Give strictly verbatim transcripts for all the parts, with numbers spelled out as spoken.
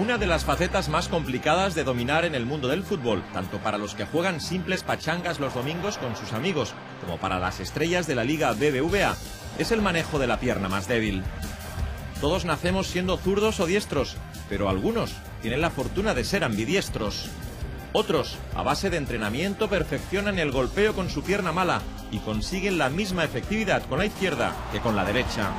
Una de las facetas más complicadas de dominar en el mundo del fútbol, tanto para los que juegan simples pachangas los domingos con sus amigos, como para las estrellas de la Liga B B V A, es el manejo de la pierna más débil. Todos nacemos siendo zurdos o diestros, pero algunos tienen la fortuna de ser ambidiestros. Otros, a base de entrenamiento, perfeccionan el golpeo con su pierna mala y consiguen la misma efectividad con la izquierda que con la derecha.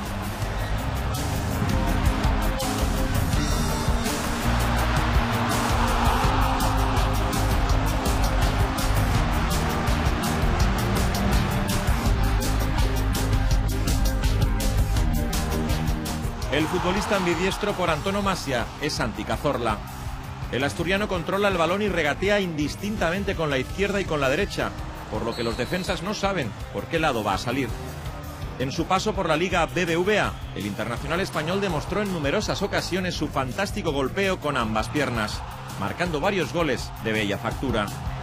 El futbolista ambidiestro por antonomasia es Santi Cazorla. El asturiano controla el balón y regatea indistintamente con la izquierda y con la derecha, por lo que los defensas no saben por qué lado va a salir. En su paso por la Liga B B V A, el internacional español demostró en numerosas ocasiones su fantástico golpeo con ambas piernas, marcando varios goles de bella factura.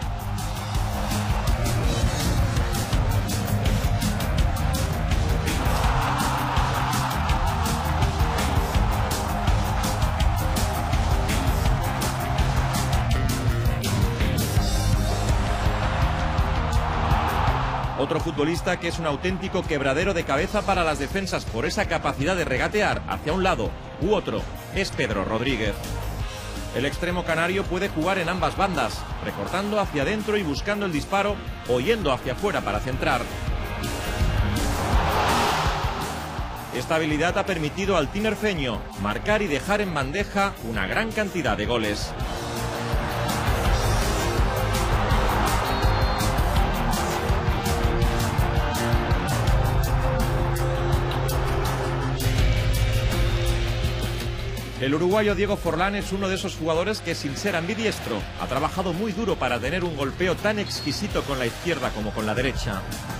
Otro futbolista que es un auténtico quebradero de cabeza para las defensas por esa capacidad de regatear hacia un lado u otro es Pedro Rodríguez. El extremo canario puede jugar en ambas bandas, recortando hacia adentro y buscando el disparo o yendo hacia afuera para centrar. Esta habilidad ha permitido al tinerfeño marcar y dejar en bandeja una gran cantidad de goles. El uruguayo Diego Forlán es uno de esos jugadores que, sin ser ambidiestro, ha trabajado muy duro para tener un golpeo tan exquisito con la izquierda como con la derecha.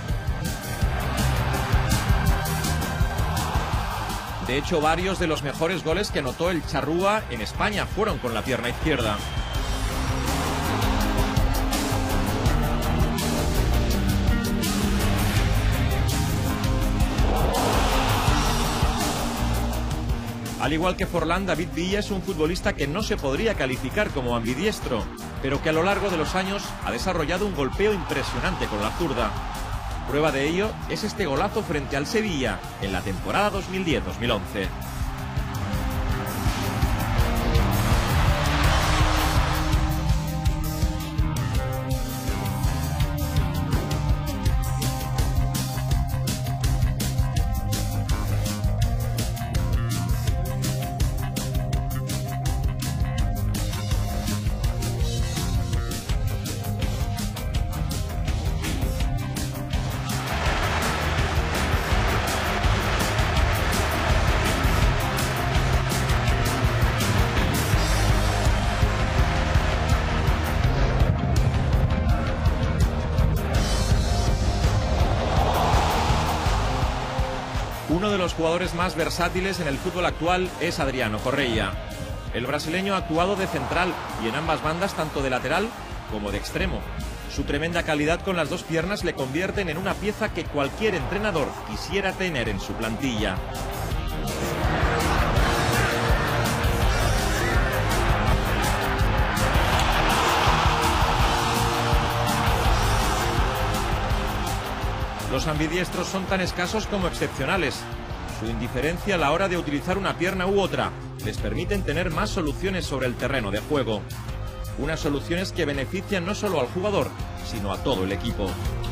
De hecho, varios de los mejores goles que anotó el charrúa en España fueron con la pierna izquierda. Al igual que Forlán, David Villa es un futbolista que no se podría calificar como ambidiestro, pero que a lo largo de los años ha desarrollado un golpeo impresionante con la zurda. Prueba de ello es este golazo frente al Sevilla en la temporada dos mil diez dos mil once. Uno de los jugadores más versátiles en el fútbol actual es Adriano Correia. El brasileño ha actuado de central y en ambas bandas, tanto de lateral como de extremo. Su tremenda calidad con las dos piernas le convierten en una pieza que cualquier entrenador quisiera tener en su plantilla. Los ambidiestros son tan escasos como excepcionales. Su indiferencia a la hora de utilizar una pierna u otra les permiten tener más soluciones sobre el terreno de juego. Unas soluciones que benefician no solo al jugador, sino a todo el equipo.